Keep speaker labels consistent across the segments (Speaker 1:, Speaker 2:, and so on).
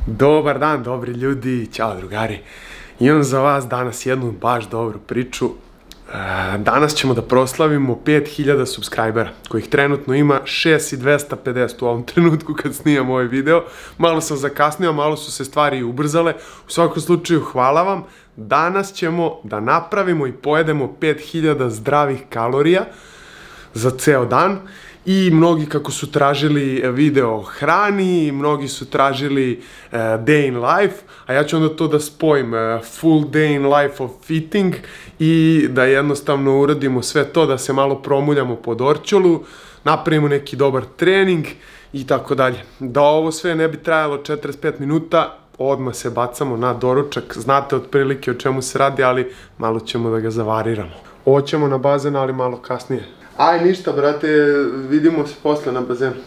Speaker 1: Dobar dan, dobri ljudi, ćao drugari. Imam za vas danas jednu baš dobru priču. Danas ćemo da proslavimo 5000 subscribera, kojih trenutno ima 6250 u ovom trenutku kad snimam ovaj video. Malo sam zakasnio, malo su se stvari ubrzale. U svakom slučaju, hvala vam. Danas ćemo da napravimo i pojedemo 5000 zdravih kalorija za ceo dan. I mnogi kako su tražili video o hrani, mnogi su tražili day in life, a ja ću onda to da spojim, full day in life of fitting i da jednostavno uradimo sve to, da se malo promuljamo po Dorćolu, napravimo neki dobar trening i tako dalje. Da ovo sve ne bi trajalo 45 minuta, odmah se bacamo na doručak, znate otprilike o čemu se radi, ali malo ćemo da ga zavariramo. Ovo ćemo na bazen, ali malo kasnije. Aj, ništa, brate, vidimo se posle na bazenu.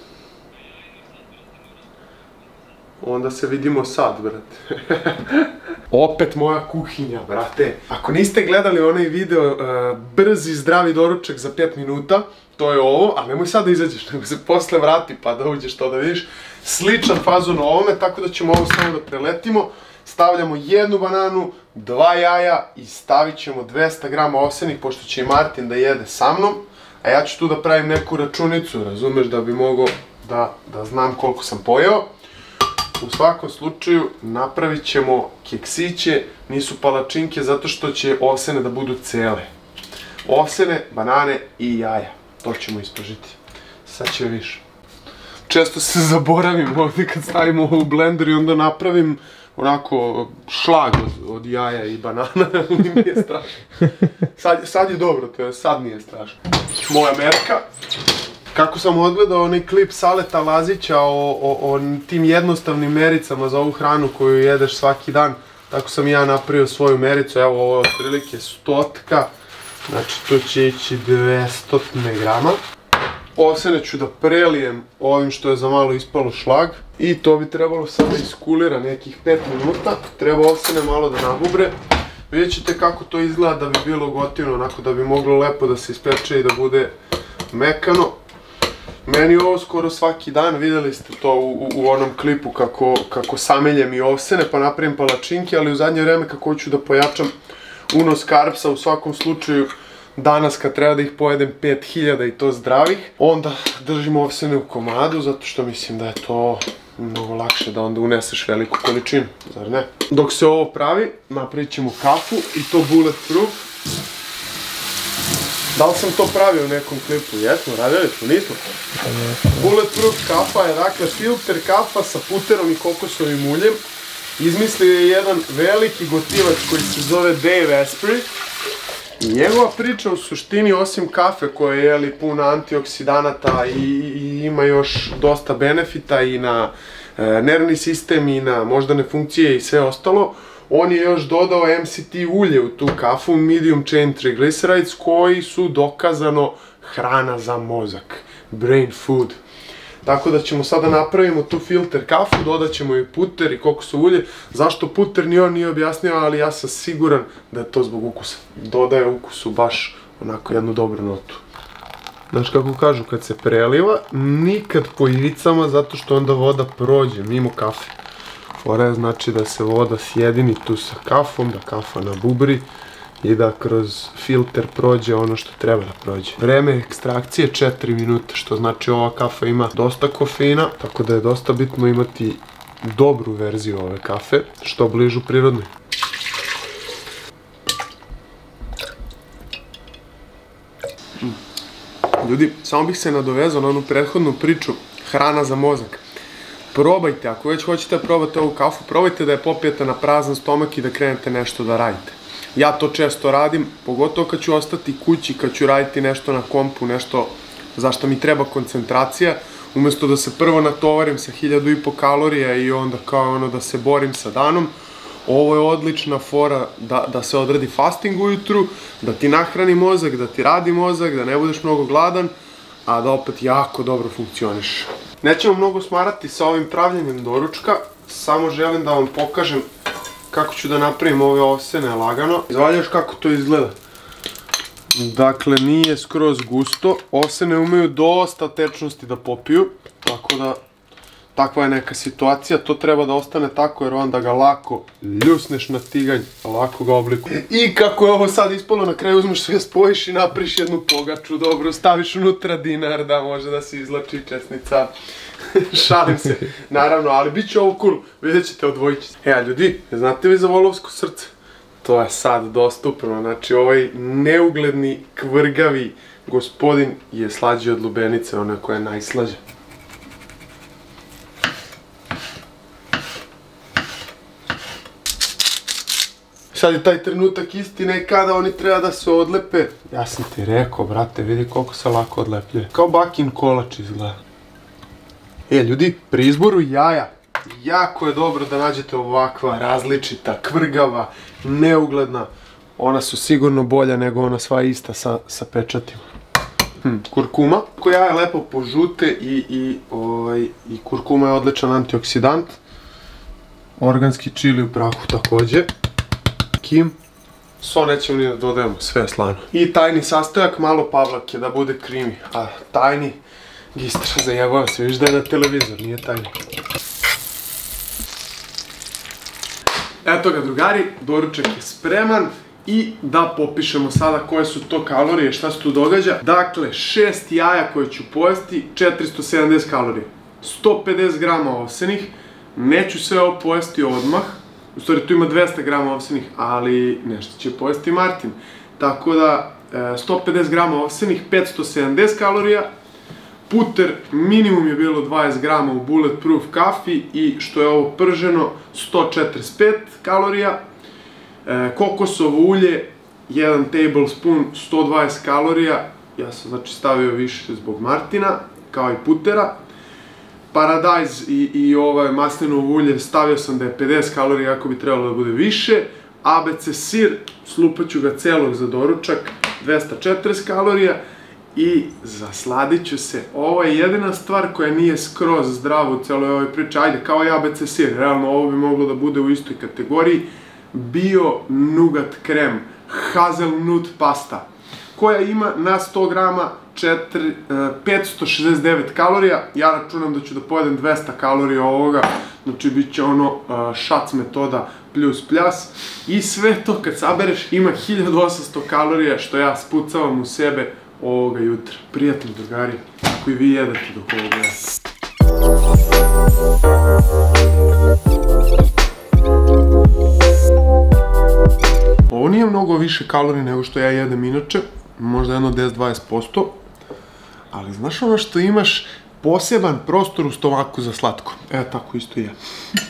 Speaker 1: Onda se vidimo sad, brate. Opet moja kuhinja, brate. Ako niste gledali onaj video brzi zdravi doručak za 5 minuta, to je ovo, ali nemoj sad da izađeš, nego se posle vrati pa da uđeš to da vidiš. Sličan fazon ovome, tako da ćemo ovo samo da preletimo. Stavljamo jednu bananu, 2 jaja i stavit ćemo 200 grama ovsenih, pošto će i Martin da jede sa mnom. A ja ću tu da pravim neku računicu, razumeš, da bi mogao da znam koliko sam pojeo. U svakom slučaju napravit ćemo keksiće, nisu palačinke, zato što će ovsene da budu cele. Ovsene, banane i jaja. To ćemo ispržiti. Sad će više. Često se zaboravim ovdje kad stavimo ovo u blender i onda napravim onako šlag od jaja i banana, ali nije strašno. Sad je dobro, to je sad nije strašno. Moja merka. Kako sam odgledao onaj klip Saleta Lazića o tim jednostavnim mericama za ovu hranu koju jedeš svaki dan, tako sam i ja napravio svoju mericu. Evo, ovo je otprilike 100, znači to će ići 200 grama. Ovsene ću da prelijem ovim što je za malo ispalo šlag i to bi trebalo sad da iskulira nekih 5 minuta. Treba ovsene malo da nabubre. Vidjet ćete kako to izgleda da bi bilo gotivno, onako da bi moglo lepo da se ispeče i da bude mekano. Meni ovo skoro svaki dan, vidjeli ste to u onom klipu kako sameljem i ovsene pa napravim palačinke, ali u zadnje vreme kako hoću da pojačam unos karbsa, u svakom slučaju danas kad treba da ih pojedem 5000 i to zdravih, onda držim ovsene u komadu, zato što mislim da je to mnogo lakše da onda uneseš veliku količinu, zar ne? Dok se ovo pravi, napravit ćemo kafu i to bulletproof. Da li sam to pravio u nekom klipu? Jesmo, radili smo, nismo? Bulletproof kafa je dakle filter kafa sa puterom i kokosovim uljem. Izmislio je jedan veliki gotivac koji se zove Dave Asprey. I njegova priča u suštini, osim kafe koja je puna antioksidanata i ima još dosta benefita i na nervni sistem i na moždane funkcije i sve ostalo, on je još dodao MCT ulje u tu kafu, medium chain triglycerides, koji su dokazano hrana za mozak, brain food. Tako da ćemo sada napravimo tu filter kafu, dodat ćemo i puter i kokosov ulje. Zašto puter ni on nije objasnio, ali ja sam siguran da je to zbog ukusa. Dodaje ukusu baš onako jednu dobru notu. Znaš kako kažu, kad se preliva, nikad po ivicama, zato što onda voda prođe mimo kafe. Fora je znači da se voda sjedini tu sa kafom, da kafa nabubri i da kroz filter prođe ono što treba da prođe. Vreme ekstrakcije 4 minuta, što znači ova kafa ima dosta kofeina, tako da je dosta bitno imati dobru verziju ove kafe, što bližu prirodnoj. Ljudi, samo bih se nadovezao na onu prethodnu priču, hrana za mozak. Probajte, ako već hoćete da probate ovu kafu, probajte da je popijete na prazan stomak i da krenete nešto da radite. Ja to često radim, pogotovo kad ću ostati kući, kad ću raditi nešto na kompu, nešto za što mi treba koncentracija, umjesto da se prvo natovarim sa 1500 kalorija i onda kao ono da se borim sa danom. Ovo je odlična fora da se odradi fasting ujutru, da ti nahrani mozak, da ti radi mozak, da ne budeš mnogo gladan, a da opet jako dobro funkcioniš. Nećemo mnogo smarati sa ovim pravljenjem doručka, samo želim da vam pokažem kako ću da napravim ove ovsene lagano. Izvaljaš kako to izgleda. Dakle, nije skroz gusto, ovsene umeju dosta tečnosti da popiju, tako da takva je neka situacija, to treba da ostane tako jer onda ga lako ljusneš na tiganj, lako ga oblikuješ. I kako je ovo sad ispalo, na kraju uzmeš sve, spojiš i napriš jednu pogaču, dobro, staviš unutra dinar da može da se izlači česnica. Šalim se, naravno, ali bit će ovo cool, vidjet ćete, odvojit će se. Ljudi, ne znate vi za volovsko srce? To je sad dostupno, znači ovaj neugledni, kvrgavi gospodin je slađi od lubenice, ona koja je najslađa. Sad je taj trenutak istine kada oni treba da se odlepe. Ja sam ti rekao, brate, vidi koliko se lako odlepljuje. Kao bakin kolač izgleda. Ljudi, pri izboru jaja, jako je dobro da nađete ovakva, različita, kvrgava, neugledna. Ona su sigurno bolja nego ona sva ista sa pečatima. Kurkuma, koja je lepo požute i kurkuma je odličan antioksidant. Organski čili u prahu takođe. Kim. So nećemo ni da dodajemo, sve je slano. I tajni sastojak, malo pavlake da bude krimi. A tajni gistra, zajebava se, viš da je na televizor, nije tajni. Eto ga drugari, doručak je spreman i da popišemo sada koje su to kalorije, šta se tu događa. Dakle, 6 jaja koje ću pojesti, 470 kalorija. 150 grama ovsenih, neću sve ovo pojesti odmah. U stvari tu ima 200 grama ovsenih, ali nešto će pojesti Martin. Tako da, 150 grama ovsenih, 570 kalorija. Puter minimum je bilo 20 grama u Bulletproof kafi i što je ovo prženo 145 kalorija. Kokosovo ulje, 1 tablespoon, 120 kalorija. Ja sam znači stavio više zbog Martina, kao i putera. Paradajz i maslinovo ulje stavio sam da je 50 kalorija, ako bi trebalo da bude više. ABC sir, slupaću ga celog za doručak, 240 kalorija. I zasladit ću se. Ovo je jedina stvar koja nije skroz zdrava u celoj ovoj priči. Ajde, kao i ABC sir, realno ovo bi moglo da bude u istoj kategoriji. Bio nougat krem, hazelnut pasta, koja ima na 100 grama 569 kalorija. Ja računam da ću da pojedem 200 kalorija ovoga, znači bit će ono šac metoda plus pljas. I sve to kad sabereš ima 1800 kalorija što ja spucavam u sebe ovoga jutra. Prijatno drugari, ako i vi jedete dok ovo gledate. Ovo nije mnogo više kalorija nego što ja jedem inače, možda jedno 10-20%, ali znaš ono što imaš poseban prostor u stomaku za slatko. Tako isto i ja.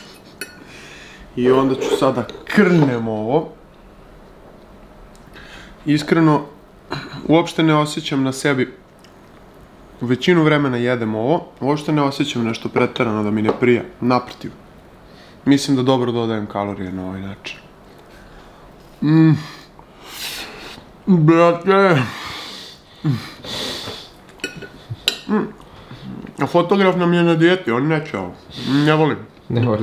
Speaker 1: I onda ću sada krnem ovo. Iskreno, uopšte ne osjećam na sebi, u većinu vremena jedem ovo, uopšte ne osjećam nešto preterano da mi ne prija, naprotiv. Mislim da dobro dodajem kalorije na ovaj način. Brate. A fotograf nam je na dijeti, on neće ovo. Ne volim.
Speaker 2: Ne volim.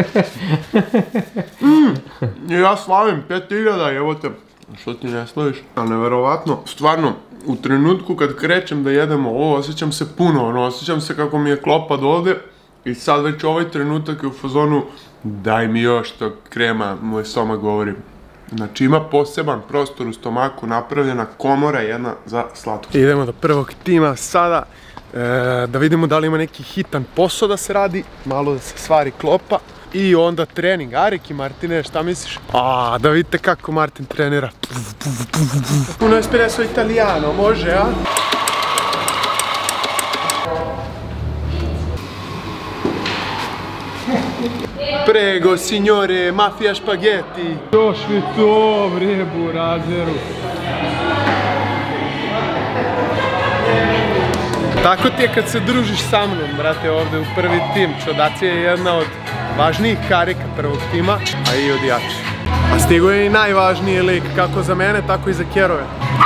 Speaker 1: Ja slavim 5000, evo te. Što ti ne slaviš? Ali neverovatno, stvarno, u trenutku kad krećem da jedem ovo, osjećam se puno, osjećam se kako mi je klopa dole i sad već ovaj trenutak je u fazonu daj mi još tog krema, moj stomak govori. Znači ima poseban prostor u stomaku, napravljena komora jedna za slatko. Idemo do prvog tima sada, da vidimo da li ima neki hitan posao da se radi, malo da se stvari klopa. I onda trening. Ariki, Martine, šta misliš? Da vidite kako Martin trenira. Uno espresso italiano, može, a? Prego, signore, mafia spaghetti. Došli to, bre, burazeru. Tako ti je kad se družiš sa mnom, brate, ovde u prvi tim. Čodacija je jedna od važnijih karika prvog tima, a i od jači. A stigo je i najvažniji lik, kako za mene, tako i za Kerove.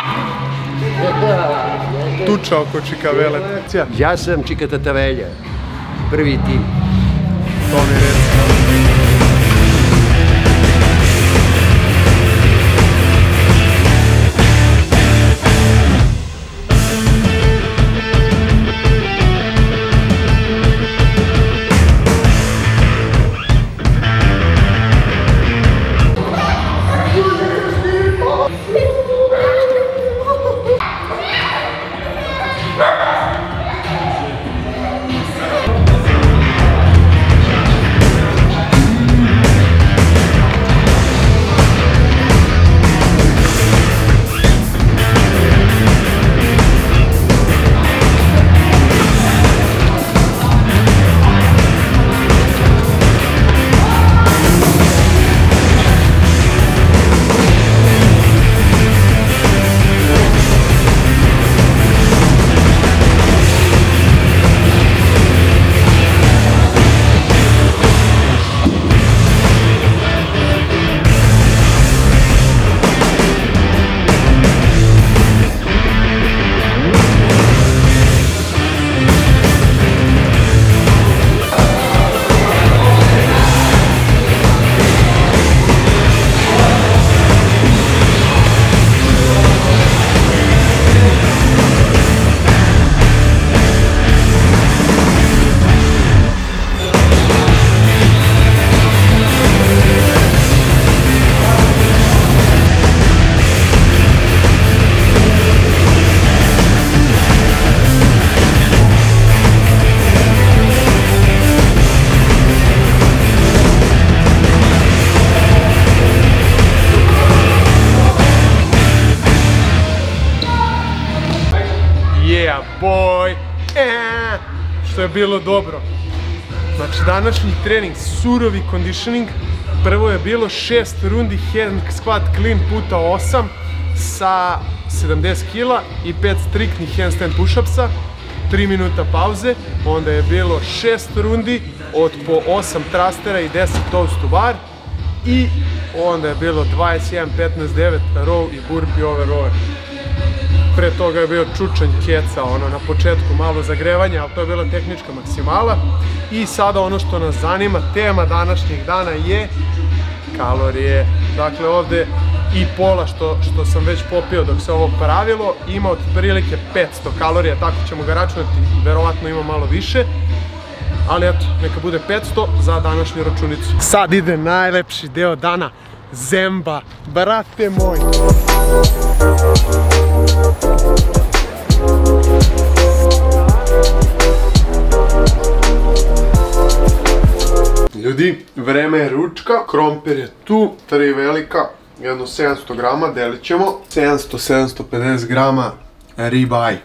Speaker 1: Tuča oko Čikavele.
Speaker 3: Ja sam Čika Tatavelja, prvi tim.
Speaker 1: To mi reci. je bilo dobro. Znači današnji trening, surovi conditioning. Prvo je bilo 6 rundi hand squat clean puta 8 sa 70 kg i 5 striktnih handstand push-upsa, 3 minuta pauze. Onda je bilo 6 rundi od po 8 trastera i 10 toes to bar. I onda je bilo 21, 15, 9 row i burpee over rower. Pre toga je bio čučanj keca, ono na početku malo zagrevanja, ali to je bila tehnička maksimala. I sada ono što nas zanima, tema današnjeg dana je kalorije. Dakle ovde i pola što sam već popio dok se ovo pravilo, ima otprilike 500 kalorija, tako ćemo ga računati, verovatno ima malo više. Ali eto, neka bude 500 za današnju računicu. Sad ide najlepši deo dana, zemba, brate moj. Ljudi, vreme je ručka, krompir je tu, 3 velika, jedno 700 grama, delit ćemo. 700-750 grama ribeye.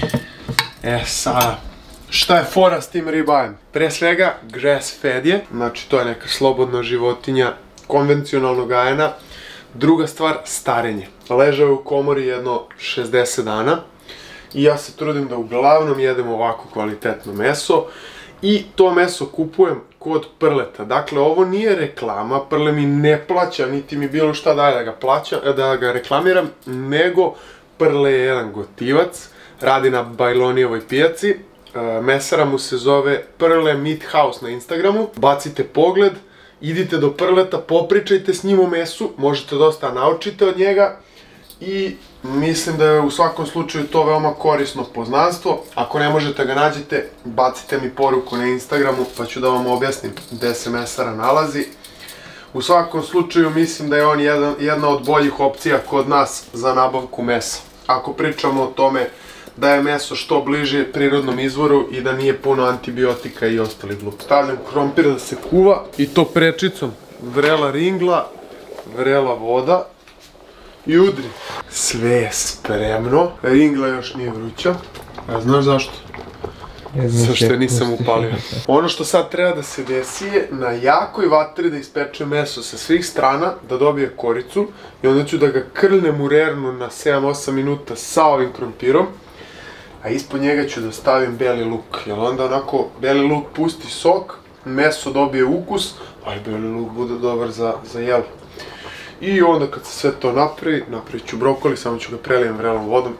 Speaker 1: Sada, šta je fora s tim ribejem? Pre svega, grass fed je, znači to je neka slobodna životinja, konvencionalno gajena. Druga stvar, starenje. Ležao je u komori jedno 60 dana i ja se trudim da uglavnom jedem ovako kvalitetno meso i to meso kupujem kod Prleta. Dakle, ovo nije reklama, Prle mi ne plaća, niti mi bilo šta daje da ga reklamiram, nego Prle je jedan gotivac, radi na Bajlonijevoj pijaci, mesara mu se zove Prle Meat House na Instagramu, bacite pogled, idite do Prleta, popričajte s njim o mesu, možete dosta naučite od njega i mislim da je u svakom slučaju to veoma korisno poznanstvo. Ako ne možete ga nađete, bacite mi poruku na Instagramu pa ću da vam objasnim gde se mesara nalazi. U svakom slučaju mislim da je on jedna od boljih opcija kod nas za nabavku mesa. Ako pričamo o tome da je meso što bliže prirodnom izvoru i da nije puno antibiotika i ostali glup. Stavljam krompir da se kuva i to prečicom. Vrela ringla, vrela voda i udri. Sve je spremno. Ringla još nije vruća. A znaš zašto? Zašto je nisam upalio. Ono što sad treba da se desi je na jakoj vatri da ispeče meso sa svih strana, da dobije koricu i onda ću da ga krlnem u rernu na 7-8 minuta sa ovim krompirom. A ispod njega ću da stavim beli luk, jer onda onako beli luk pusti sok, meso dobije ukus, a i beli luk bude dobar za jelo. I onda kad se sve to napravi, napravit ću brokoli, samo ću ga prelijem vrelom vodom.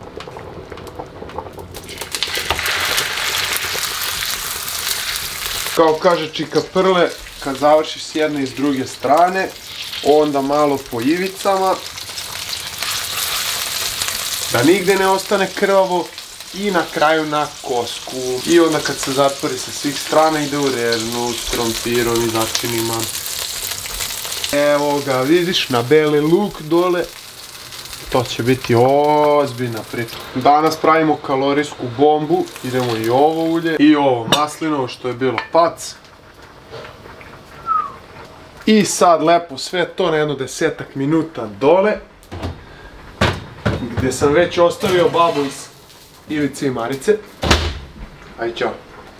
Speaker 1: Kao kaže čika Prle, kad završiš s jedne i s druge strane, onda malo po ivicama, da nigde ne ostane krvavo, i na kraju na kosku. I onda kad se zatvori sa svih strana ide u rernu s krompirom i začinima. Evo ga, vidiš, na beli luk dole. To će biti ozbiljna priča. Danas pravimo kalorijsku bombu. Idemo i ovo ulje i ovo maslinovo što je bilo pac. I sad lepo sve to na jedno 10-ak minuta dole. Gde sam već ostavio babu iz Ivice i Marice. Ajde, ćao.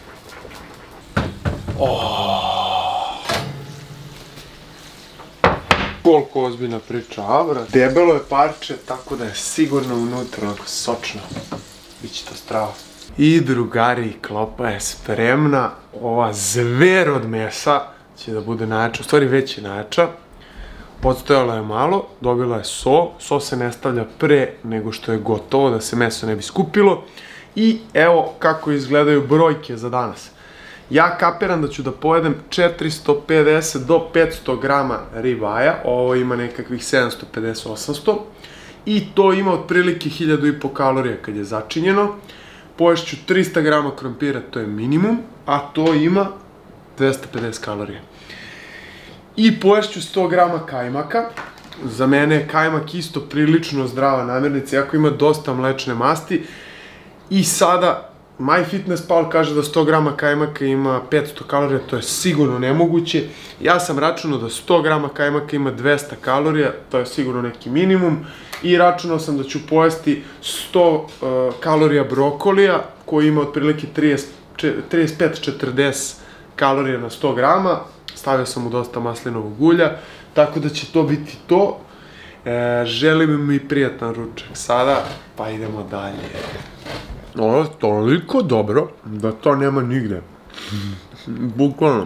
Speaker 1: Koliko ozbiljna priča, a brat. Debelo je parče, tako da je sigurno unutra, onako sočno. Biće to strava. I drugari, klopa je spremna. Ova zver od mesa će da bude najjača, u stvari već je najjača. Podstojala je malo, dobila je so. So se ne stavlja pre nego što je gotovo, da se meso ne bi skupilo. I evo kako izgledaju brojke za danas. Ja kapiram da ću da pojedem 450 do 500 grama ribaja, ovo ima nekakvih 750-800 i to ima otprilike 1500 kalorija kad je začinjeno. Poješću 300 grama krompira, to je minimum, a to ima 250 kalorija. I poješću 100 grama kajmaka. Za mene je kajmak isto prilično zdrava namirnica, iako ima dosta mlečne masti. I sada MyFitnessPal kaže da 100 grama kajmaka ima 500 kalorija, to je sigurno nemoguće. Ja sam računao da 100 grama kajmaka ima 200 kalorija, to je sigurno neki minimum. I računao sam da ću pojesti 100 kalorija brokolija, koji ima otprilike 35-40 kalorija na 100 grama. Stavio sam mu dosta maslinovog ulja, tako da će to biti to. Želim mi prijatan ručak sada, pa idemo dalje. Ovo je toliko dobro da to nema nigde. Bukvalno.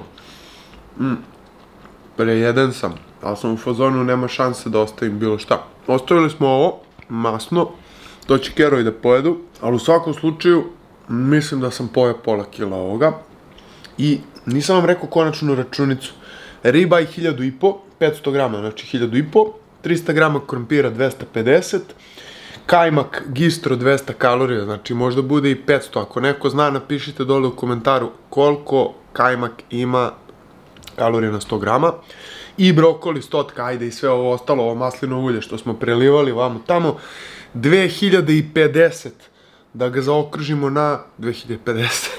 Speaker 1: Prejeden sam, ali sam u fazonu, nema šanse da ostavim bilo šta. Ostavili smo ovo, masno, to će kerovi da pojedu, ali u svakom slučaju mislim da sam pojeo pola kila ovoga. I nisam vam rekao konačnu računicu. Ribaj 1500, 500 grama, znači 1500, 300 grama krompira 250, kajmak gistro 200 kalorija, znači možda bude i 500. Ako neko zna, napišite dole u komentaru koliko kajmak ima kalorija na 100 grama. I brokoli 100, ajde i sve ovo ostalo, ovo maslinovo ulje što smo prelivali vamo tamo, 2050. Da ga zaokružimo na 2050.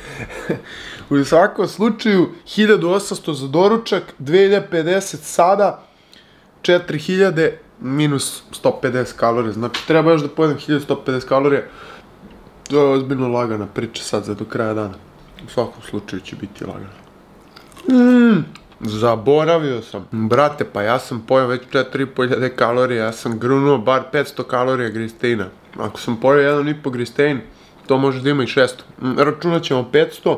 Speaker 1: U svakom slučaju, 1800 za doručak, 2050 sada, 4000 minus 150 kalorija. Znači, treba još da pojedem 1150 kalorija. To je ozbiljno lagana priča sad za do kraja dana. U svakom slučaju će biti lagana. Zaboravio sam. Brate, pa ja sam pojeo već 4500 kalorija, ja sam grunuo bar 500 kalorija gristeina. Ako sam pojeo 1,5 gristein, to može da ima i 600. Računat ćemo 500.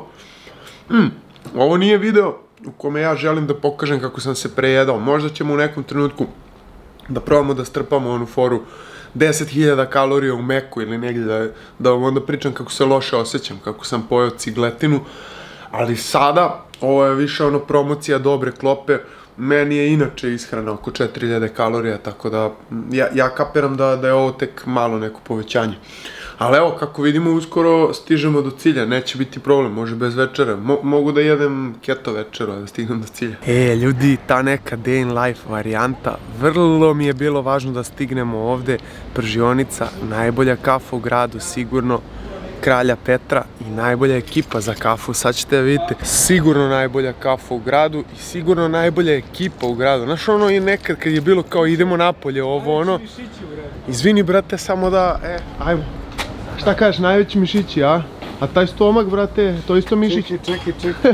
Speaker 1: Ovo nije video u kome ja želim da pokažem kako sam se prejedao. Možda ćemo u nekom trenutku da probamo da strpamo onu foru 10.000 kalorija u meku ili negdje da vam onda pričam kako se loše osjećam, kako sam pojeo cigletinu. Ali sada, ovo je više ono promocija dobre klope, meni je inače ishrana oko 4000 kalorija, tako da ja kapiram da je ovo tek malo neko povećanje. Ali evo, kako vidimo, uskoro stižemo do cilja, neće biti problem, može bez večera. Mogu da jedem keto večeru, da stignem do cilja. Ljudi, ta neka day in life varijanta, vrlo mi je bilo važno da stignemo ovde. Pržionica, najbolja kafa u gradu, sigurno. Kralja Petra i najbolja ekipa za kafu, sad ćete da vidite, sigurno najbolja kafa u gradu i sigurno najbolja ekipa u gradu. Znaš, ono i nekad kad je bilo kao idemo napolje, ovo ono, izvini brate, samo da, ajmo. Šta kažeš, najveći mišići, a? A taj stomak, brate, to isto mišić? Čekaj.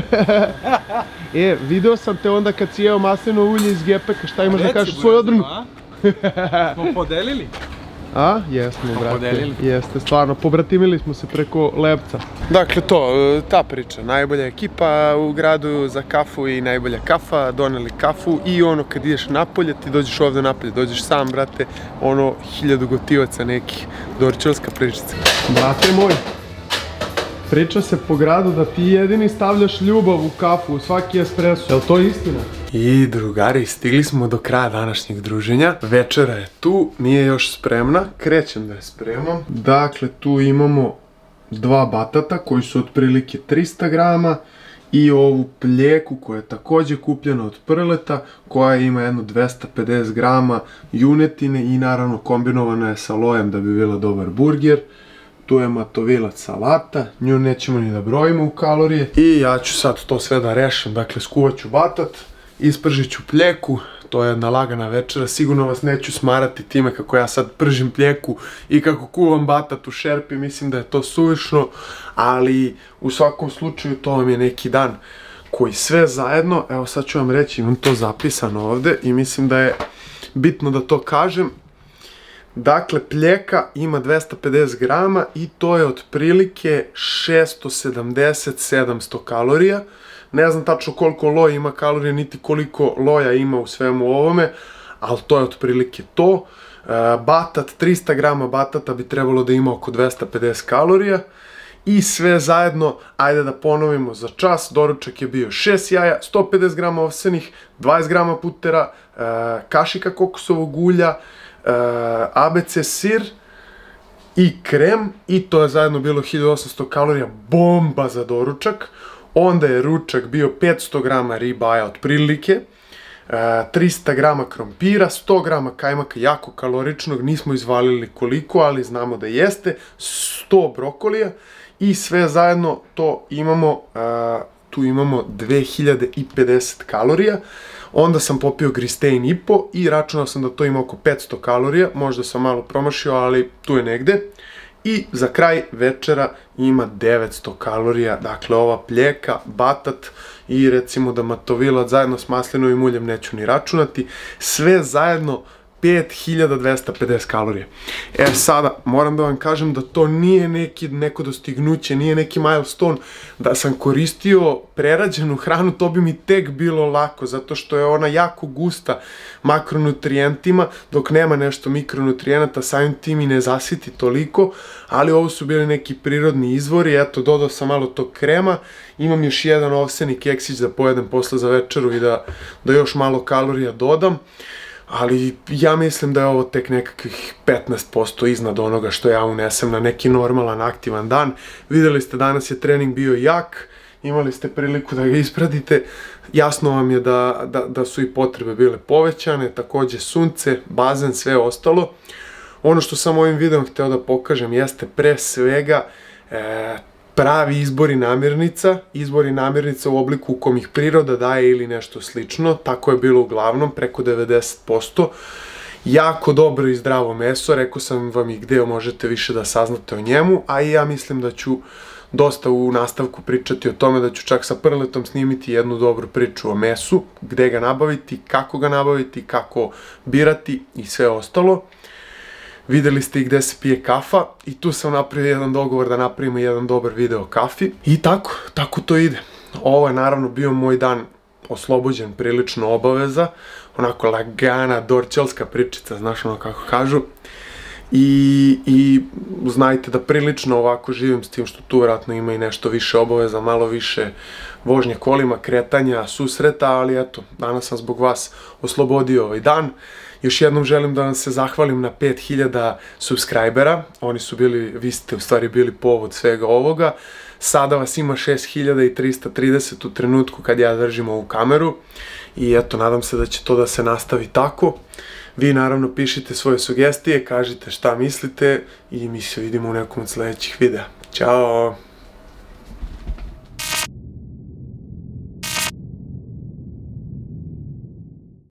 Speaker 1: Video sam te onda kad si jeo maslinovo ulje iz gepeka, šta imaš da kažeš svoj odrnu?
Speaker 2: Smo podelili?
Speaker 1: A? Jesmo, brate. Jeste, stvarno, pobratimili smo se preko Lepca. Dakle, ta priča, najbolja ekipa u gradu za kafu i najbolja kafa, doneli kafu i ono kad ideš napolje, ti dođeš ovde napolje, dođeš sam, brate, ono 1000 gotivaca nekih, dorčelska pričica. Brate moj, priča se po gradu da ti jedini stavljaš ljubav u kafu, u svaki espresso, jel to istina? I drugari, stigli smo do kraja današnjeg druženja. Večera je tu, nije još spremna, krećem da je spremam. Dakle, tu imamo 2 batata koji su otprilike 300 grama i ovu pljeku koja je također kupljena od Prleta, koja ima jedno 250 grama junetine i naravno kombinovana je sa lojem da bi bila dobar burger. Tu je matovilac salata, nju nećemo ni da brojimo u kalorije. I ja ću sad to sve da rešim, dakle skuvat ću batat, ispržit ću pljeku, to je jedna lagana večera, sigurno vas neću smarati time kako ja sad pržim pljeku i kako kuvam batat u šerpi, mislim da je to suvišno, ali u svakom slučaju to vam je neki dan koji sve zajedno, evo sad ću vam reći, imam to zapisano ovde i mislim da je bitno da to kažem. Dakle, pljeka ima 250 grama i to je otprilike 670-700 kalorija. Ne znam tačno koliko loj ima kalorija, niti koliko loja ima u svemu ovome, ali to je otprilike to. Batat, 300 grama batata bi trebalo da ima oko 250 kalorija. I sve zajedno, ajde da ponovimo za čas, doručak je bio 6 jaja, 150 grama ovsenih, 20 grama putera, kašika kokosovog ulja, ABC sir i krem i to je zajedno bilo 1800 kalorija, bomba za doručak. Onda je ručak bio 500 grama ribaja otprilike, 300 grama krompira, 100 grama kajmaka jako kaloričnog, nismo izvalili koliko, ali znamo da jeste, 100 brokolija i sve zajedno to imamo, tu imamo 2050 kalorija. Onda sam popio gristein i po i računao sam da to ima oko 500 kalorija, možda sam malo promašio, ali tu je negde. I za kraj večera ima 900 kalorija, dakle ova pljeka, batat i recimo da matovilac zajedno s maslinovim uljem neću ni računati, sve zajedno 5250 kalorija. Sada moram da vam kažem da to nije neko dostignuće, nije neki milestone. Da sam koristio prerađenu hranu, to bi mi tek bilo lako, zato što je ona jako gusta makronutrijentima, dok nema nešto mikronutrijenata, samim tim i ne zasiti toliko, ali ovo su bili neki prirodni izvori. Eto, dodao sam malo tog krema, imam još jedan ovseni keksić da pojedem posle za večeru i da još malo kalorija dodam. Ali ja mislim da je ovo tek nekakvih 15% iznad onoga što ja unesem na neki normalan, aktivan dan. Videli ste, danas je trening bio jak, imali ste priliku da ga ispratite. Jasno vam je da su i potrebe bile povećane, takođe sunce, bazen, sve ostalo. Ono što sam ovim videom hteo da pokažem jeste pre svega pravi izbori namirnica u obliku u kom ih priroda daje ili nešto slično, tako je bilo uglavnom, preko 90%. Jako dobro i zdravo meso, rekao sam vam i gde možete više da saznate o njemu, a i ja mislim da ću dosta u nastavku pričati o tome, da ću čak sa Prletom snimiti jednu dobru priču o mesu, gde ga nabaviti, kako birati i sve ostalo. Videli ste i gde se pije kafa i tu sam napravio jedan dogovor da napravimo jedan dobar video o kafi. I tako to ide. Ovo je naravno bio moj dan oslobođen prilično obaveza, onako lagana, dorćelska pričica, znaš ono kako kažu. I znajte da prilično ovako živim, s tim što tu vjerojatno ima i nešto više obaveza, malo više vožnje kolima, kretanja, susreta, ali eto, danas sam zbog vas oslobodio ovaj dan. Još jednom želim da vam se zahvalim na 5000 subscribera, vi ste u stvari bili povod svega ovoga. Sada vas ima 6330 u trenutku kad ja držim ovu kameru i eto, nadam se da će to da se nastavi tako. Vi naravno pišite svoje sugestije, kažite šta mislite i mi se vidimo u nekom od sledećih videa. Ćao!